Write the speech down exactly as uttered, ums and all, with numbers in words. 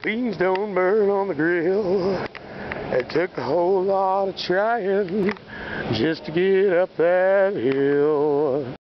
Beans don't burn on the grill. It took a whole lot of trying just to get up that hill.